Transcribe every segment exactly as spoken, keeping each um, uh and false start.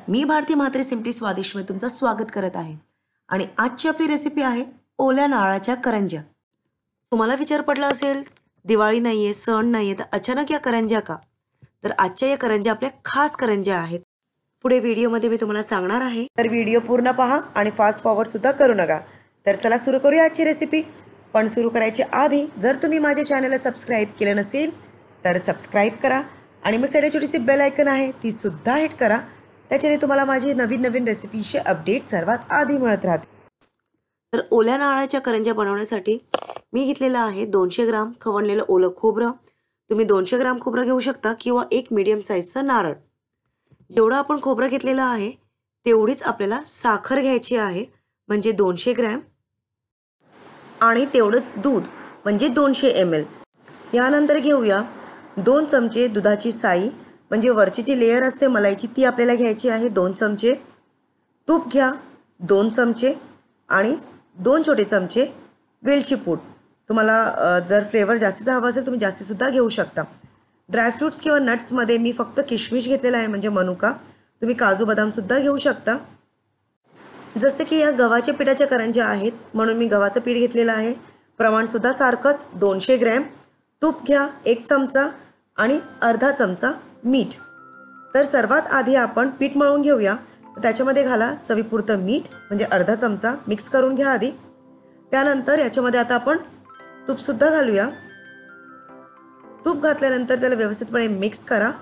मी Bharti Mhatre simply स्वादिष्ट मध्ये तुमचं स्वागत करत आहे आणि आजची आपली रेसिपी आहे ओल्या नारळाच्या करंज्या। तुम्हाला विचार पडला असेल दिवाळी नाहीये, सण नाहीये, तर अचानक या करंज्या का? तर आजच्या या करंज्या आपल्या खास करंज्या आहेत। पुढे व्हिडिओमध्ये मी तुम्हाला सांगणार आहे, तर व्हिडिओ पूर्ण पहा आणि फास्ट फॉरवर्ड सुद्धा करू नका। तर चला सुरू करूया आजची रेसिपी। पण सुरू करायच्या आधी जर तुम्ही माझ्या चॅनलला सबस्क्राइब केले नसेल तर सबस्क्राइब करा आणि मग साइडला छोटीशी बेल आयकन आहे ती सुद्धा हिट करा, त्याच्याने तुम्हाला माझी नवीन नवीन रेसिपीचे अपडेट सर्वात आधी मिळत राहतील। तर ओल्या नारळाच्या करंज्या बनवण्यासाठी मी घेतलेला आहे दोनशे ग्राम खवणलेलं ओलं खोबरं। तुम्ही दोनशे ग्राम खोबरं घेऊ शकता किंवा एक मीडियम साइजचा नारळ। जेवढा आपण खोबरं घेतलेलं आहे तेवढीच आपल्याला साखर घ्यायची आहे, म्हणजे दोनशे ग्रॅम, आणि तेवढंच दूध म्हणजे दोनशे एम एल। यानंतर घेऊया दोन चमचे दुधाची साई, म्हणजे वरची जी लेयर असते मलाईची ती आपल्याला घ्यायची आहे, दोन चमचे। तूप घ्या दोन चमचे आणि दोन छोटे चमचे वेलची पूड। तुम्हाला जर फ्लेवर जास्तीचा हवा असेल तुम्ही जास्ती सुद्धा घेऊ शकता। ड्रायफ्रुट्स किंवा नट्समध्ये मी फक्त किशमिश घेतलेला आहे, म्हणजे मनुका। तुम्ही काजू बदाम सुद्धा घेऊ शकता। जसे की या गव्हाच्या पिठाच्या करंज्या आहेत म्हणून मी गव्हाचं पीठ घेतलेलं आहे। प्रमाण सुद्धा सारखंच दोनशे ग्रॅम। तूप घ्या एक चमचा आणि अर्धा चमचा मीठ। तर सर्वात आधी आपण पीठ मळून घेऊया। त्याच्यामध्ये घाला चवीपुरतं मीठ, म्हणजे अर्धा चमचा, मिक्स करून घ्या आधी। त्यानंतर याच्यामध्ये आता आपण तूप सुद्धा घालूया। तूप घातल्यानंतर त्याला व्यवस्थितपणे मिक्स करा।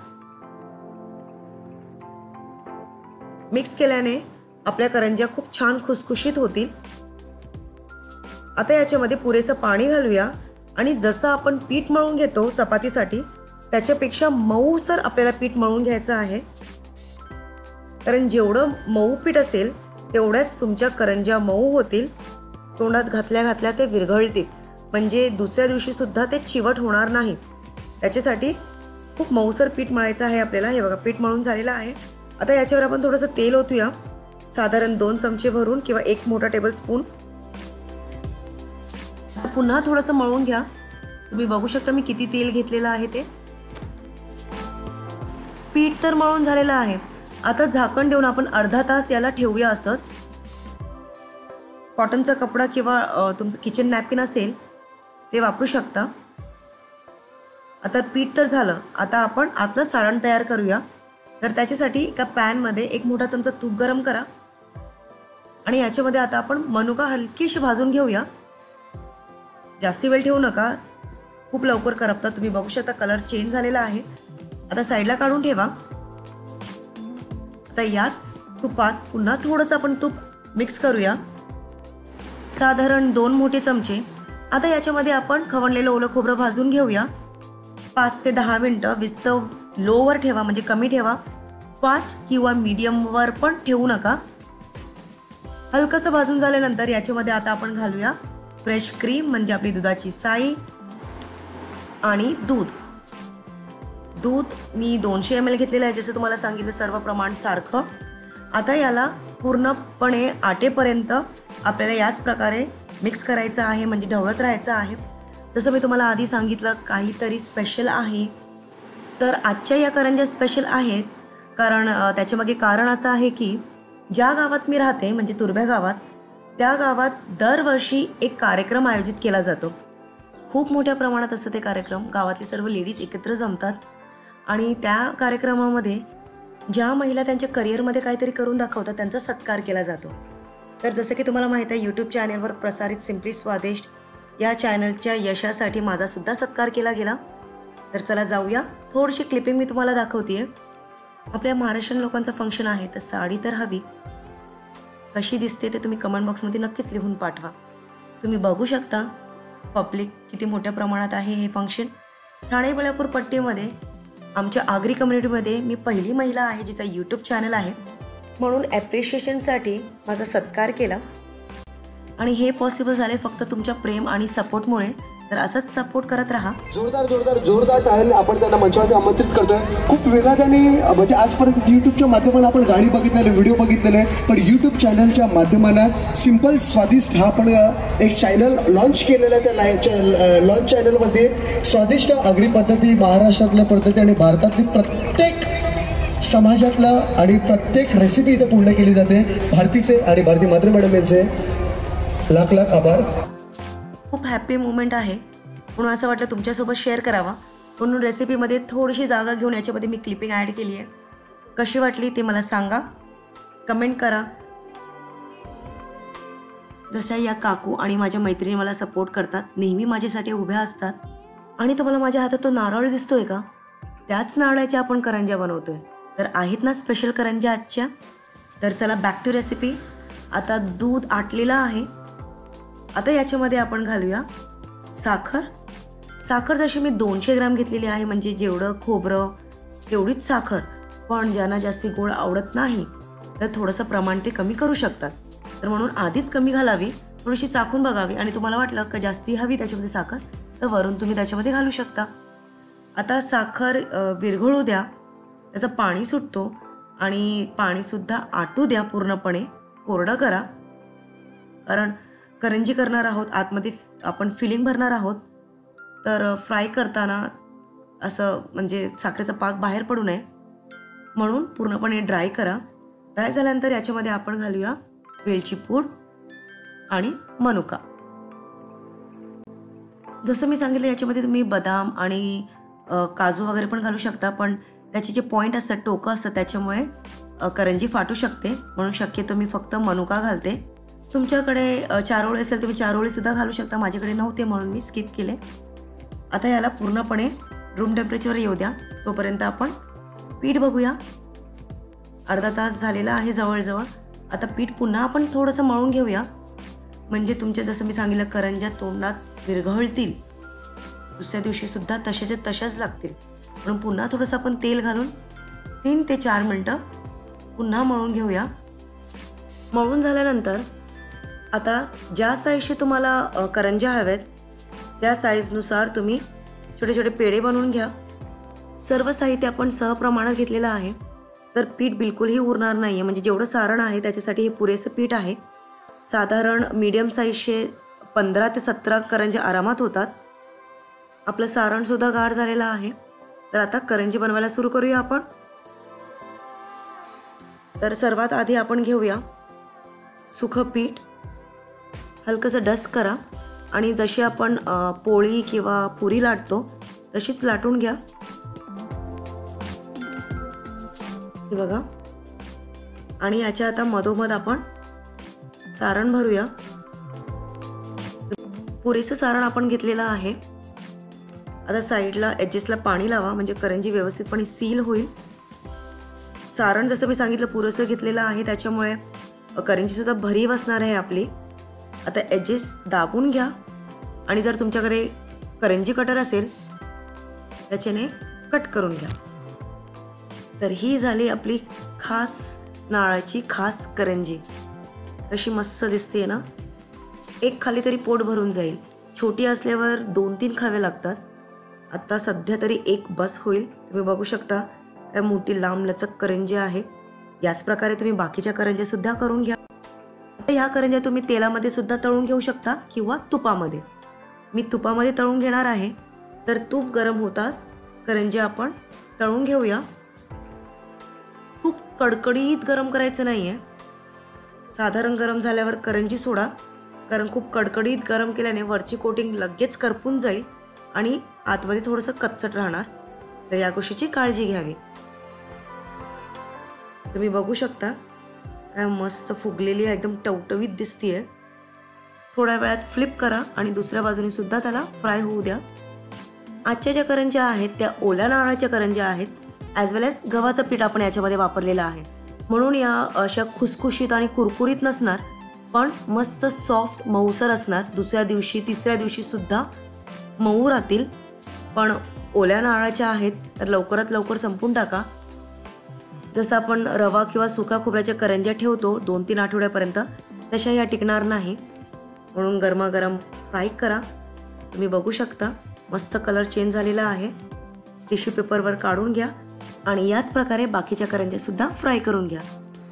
मिक्स केल्याने आपल्या करंज्या खूप छान खुसखुशीत होतील। आता याच्यामध्ये पुरेसं पाणी घालूया आणि जसं आपण पीठ मळून घेतो चपातीसाठी त्याच्यापेक्षा मऊसर आपल्याला पीठ मळून घ्यायचं आहे, कारण जेवढं मऊ पीठ असेल तेवढ्याच तुमच्या करंज्या मऊ होतील। तोंडात घातल्या घातल्या ते विरघळतील, म्हणजे दुसऱ्या दिवशी सुद्धा ते चिवट होणार नाही। त्याच्यासाठी खूप मऊसर पीठ मळायचं आहे आपल्याला। हे बघा पीठ मळून झालेलं आहे। आता याच्यावर आपण थोडंसं तेल ओतूया, साधारण दोन चमचे भरून किंवा एक मोठा टेबल स्पून। पुन्हा थोडंसं मळून घ्या। तुम्ही बघू शकता मी किती तेल घेतलेलं आहे ते। पीठ तर मळून झालेलं आहे। आता झाकण देऊन आपण अर्धा तास याला ठेवूया असंच। कॉटनचा कपडा किंवा तुमचं किचन नॅपकिन असेल ते वापरू शकता। आता पीठ तर झालं, आता आपण आतलं सारण तयार करूया। तर त्याच्यासाठी एका पॅनमध्ये एक मोठा चमचा तूप गरम करा आणि याच्यामध्ये आता आपण मनुका हलकीशी भाजून घेऊया। जास्ती वेळ ठेवू नका, खूप लवकर करपतात। तुम्ही बघू शकता कलर चेंज झालेला आहे। आता साईडला काढून ठेवा। आता याच तुपात पुन्हा थोडंसं आपण तूप मिक्स करूया, साधारण दोन मोठे चमचे। आता याच्यामध्ये आपण खवणलेलं ओलं खोबरं भाजून घेऊया। पाच ते दहा मिनिटं विस्तव लोवर ठेवा, म्हणजे कमी ठेवा। फास्ट किंवा मीडियमवर पण ठेवू नका। हलकसं भाजून झाल्यानंतर याच्यामध्ये आता आपण घालूया फ्रेश क्रीम, म्हणजे आपली दुधाची साई आणि दूध। दूध मी दोनशे एम एल घेतलेलं आहे, जसं तुम्हाला सांगितलं सर्व प्रमाण सारखं। आता याला पूर्णपणे आटेपर्यंत आपल्याला याच प्रकारे मिक्स करायचं आहे, म्हणजे ढवळत राहायचं आहे। जसं मी तुम्हाला आधी सांगितलं काहीतरी स्पेशल आहे, तर आजच्या या करंज्या स्पेशल आहेत कारण त्याच्यामागे कारण असं आहे की ज्या गावात मी राहते, म्हणजे तुर्भ्या गावात, त्या गावात दरवर्षी एक कार्यक्रम आयोजित केला जातो। खूप मोठ्या प्रमाणात असतं ते कार्यक्रम। गावातले सर्व लेडीज एकत्र जमतात आणि त्या कार्यक्रमामध्ये ज्या महिला त्यांच्या करिअरमध्ये काहीतरी करून दाखवतात त्यांचा सत्कार केला जातो। तर जसं की तुम्हाला माहीत आहे यूट्यूब चॅनलवर प्रसारित सिम्पली स्वादिष्ट या चॅनलच्या यशासाठी माझा सुद्धा सत्कार केला गेला। तर चला जाऊया, थोडीशी क्लिपिंग मी तुम्हाला दाखवते। आपल्या महाराष्ट्रीयन लोकांचा फंक्शन आहे, तर साडी तर हवी। कशी दिसते ते तुम्ही कमेंट बॉक्समध्ये नक्कीच लिहून पाठवा। तुम्ही बघू शकता पब्लिक किती मोठ्या प्रमाणात आहे। हे फंक्शन ठाणे बळापूर पट्टीमध्ये आमच्या आगरी कम्युनिटीमध्ये मी पहिली महिला आहे जिचा यूट्यूब चॅनल आहे, म्हणून ॲप्रिशिएशनसाठी माझा सत्कार केला आणि हे पॉसिबल झाले फक्त तुमच्या प्रेम आणि सपोर्टमुळे। तर असंच सपोर्ट करत राहा। जोरदार जोरदार जोरदार टाळ्यांनी आपण त्यांना मंचावरती आमंत्रित करतोय। खूप वेगाने, म्हणजे आजपर्यंत यूट्यूबच्या माध्यमाने आपण गाणी बघितलेले, व्हिडिओ बघितलेले, पण यूट्यूब चॅनलच्या माध्यमानं सिम्पल स्वादिष्ट हा आपण एक चॅनल लॉन्च केलेला आहे। त्या लॉन्च चॅनलमध्ये स्वादिष्ट आगरी पद्धती, महाराष्ट्रातल्या पद्धती आणि भारतातली प्रत्येक समाजातला आणि प्रत्येक रेसिपी इथे पूर्ण केली जाते. भारतीचे आणि भारती मात्र मॅडम यांचे लाख लाख आभार. खूप हॅपी मुमेंट आहे म्हणून असं वाटलं तुमच्यासोबत शेअर करावा, म्हणून रेसिपीमध्ये थोडीशी जागा घेऊन याच्यामध्ये मी क्लिपिंग ॲड केली आहे. कशी वाटली ते मला सांगा, कमेंट करा. जशा या काकू आणि माझ्या मैत्रिणी मला सपोर्ट करतात, नेहमी माझ्यासाठी उभ्या असतात. आणि तुम्हाला माझ्या हातात तो नारळ दिसतोय का, त्याच नारळाच्या आपण करंज्या बनवतोय. तर आहेत ना स्पेशल करंज्या आजच्या. तर चला बॅक टू रेसिपी. आता दूध आटलेलं आहे. आता याच्यामध्ये आपण घालूया साखर. साखर जशी मी दोनशे ग्राम घेतलेली आहे, म्हणजे जेवढं खोबरं तेवढीच साखर. पण ज्यांना जास्ती गोड आवडत नाही तर थोडंसं प्रमाण ते कमी करू शकतात. तर म्हणून आधीच कमी घालावी, थोडीशी चाखून बघावी आणि तुम्हाला वाटलं का जास्ती हवी त्याच्यामध्ये साखर तर वरून तुम्ही त्याच्यामध्ये घालू शकता. आता साखर विरघळू द्या, त्याचं पाणी सुटतो आणि पाणीसुद्धा आटू द्या, पूर्णपणे कोरडं करा. कारण करंजी करणार आहोत, आतमध्ये आपण फिलिंग भरणार आहोत. तर फ्राय करताना असं म्हणजे साखरेचा पाक बाहेर पडू नये म्हणून पूर्णपणे ड्राय करा. ड्राय झाल्यानंतर याच्यामध्ये आपण घालूया वेलची पूड आणि मनुका. जसं मी सांगितलं याच्यामध्ये तुम्ही बदाम आणि काजू वगैरे पण घालू शकता, पण त्याचे जे पॉईंट असतात, टोकं असतात, त्याच्यामुळे करंजी फाटू शकते. म्हणून शक्यतो मी फक्त मनुका घालते. तुमच्याकडे चारोळी असेल तुम्ही चारोळीसुद्धा घालू शकता, माझ्याकडे नव्हते म्हणून मी स्किप केले. आता याला पूर्णपणे रूम टेम्परेचरवर येऊ द्या. तोपर्यंत आपण पीठ बघूया. अर्धा तास झालेला आहे जवळजवळ. आता पीठ पुन्हा आपण थोडंसं मळून घेऊया, म्हणजे तुमच्या जसं मी सांगितलं करंज्या तोंडात विरघळतील. दुसऱ्या दिवशीसुद्धा तशाच्या तशाच लागतील. म्हणून पुन्हा थोडंसं आपण तेल घालून तीन ते चार मिनटं पुन्हा मळून घेऊया. मळून झाल्यानंतर आता ज्या साईजचे तुम्हाला करंज्या हव्यात त्या साईजनुसार तुम्ही छोटे छोटे पेढे बनवून घ्या. सर्व साहित्य आपण सहप्रमाणात घेतलेलं आहे, तर पीठ बिलकुलही उरणार नाही आहे. म्हणजे जेवढं सारण आहे त्याच्यासाठी हे पुरेसं पीठ आहे. साधारण मीडियम साईजचे पंधरा ते सतरा करंज्या आरामात होतात. आपलं सारणसुद्धा गाढ झालेलं आहे. तर आता करंजी बनवायला सुरू करूया आपण. तर सर्वात आधी आपण घेऊया सुखं पीठ. हलकंसं डस्ट करा आणि जशी आपण पोळी किंवा पुरी लाटतो तशीच लाटून घ्या. हे बघा. आणि याच्या आता मधोमध आपण सारण भरूया. पुरेसं सारण आपण घेतलेलं आहे. आता साईडला एजेसला पाणी लावा, म्हणजे करंजी व्यवस्थितपणे सील होईल. सारण जसं मी सांगितलं पुरेसं घेतलेलं आहे, त्याच्यामुळे करंजीसुद्धा भरीव असणार आहे आपली. आता एजेस दाबून घ्या आणि जर तुमच्याकडे करंजी कटर असेल त्याच्याने कट करून घ्या. तर ही झाली आपली खास नारळाची खास करंजी. अशी मस्त दिसते ना. एक खाली तरी पोट भरून जाईल. छोटी असल्यावर दोन तीन खावे लागतात. आता सध्या तरी एक बस होईल. तुम्ही बघू शकता काय मोठी लांब लचक करंजी आहे. याच प्रकारे तुम्ही बाकीच्या करंज्या सुद्धा करून घ्या. ह्या करंज्या तुम्ही तेलामध्ये सुद्धा तळून घेऊ शकता किंवा तुपामध्ये. मी तुपामध्ये तळून घेणार आहे. तर तूप गरम होताच करंज्या आपण तळून घेऊया. तूप कडकडीत गरम करायचं नाही आहे. साधारण गरम झाल्यावर करंजी सोडा, कारण खूप कडकडीत गरम केल्याने वरची कोटिंग लगेच करपून जाईल आणि आतमध्ये थोडंसं कच्चट राहणार. तर या गोष्टीची काळजी घ्यावी. तुम्ही बघू शकता काय मस्त फुगलेली आहे, एकदम टवटवीत दिसतीये. थोड्या वेळात फ्लिप करा आणि दुसऱ्या बाजूने सुद्धा त्याला फ्राय होऊ द्या. आजच्या ज्या करंज्या आहेत त्या ओल्या नारळाच्या करंज्या आहेत. ॲज वेल ॲज गव्हाचं पीठ आपण याच्यामध्ये वापरलेलं आहे, म्हणून या अशा खुसखुशीत आणि कुरकुरीत नसणार, पण मस्त सॉफ्ट मऊसर असणार. दुसऱ्या दिवशी तिसऱ्या दिवशी सुद्धा मऊ राहतील. पण ओल्या नारळाच्या आहेत तर लवकरात लवकर संपून टाका. जसं आपण रवा किंवा सुका खोबऱ्याच्या करंज्या ठेवतो दोन तीन आठवड्यापर्यंत, तशा या टिकणार नाही. म्हणून गरमागरम फ्राय करा. तुम्ही बघू शकता मस्त कलर चेंज झालेला आहे. टिश्यू पेपरवर काढून घ्या आणि याच प्रकारे बाकीच्या करंज्या सुद्धा फ्राय करून घ्या.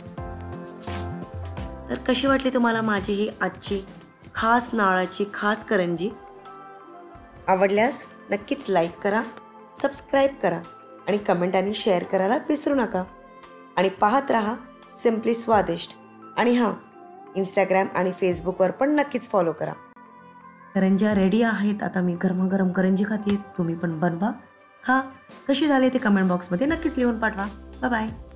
तर कशी वाटली तुम्हाला माझी ही आजची खास नारळाची खास करंजी? आवडल्यास नक्कीच लाईक करा, सबस्क्राईब करा आणि कमेंट आणि शेअर करायला विसरू नका. आणि पाहत राहा सिम्पली स्वादिष्ट. आणि हां, इंस्टाग्राम आणि फेसबुकवर पण नक्कीच फॉलो करा. करंज्या रेडी आहेत. आता मी गरमागरम करंजी खाते. तुम्ही पण बनवा, खा. कशी झाली ते कमेंट बॉक्समध्ये नक्कीच लिहून पाठवा. Bye bye.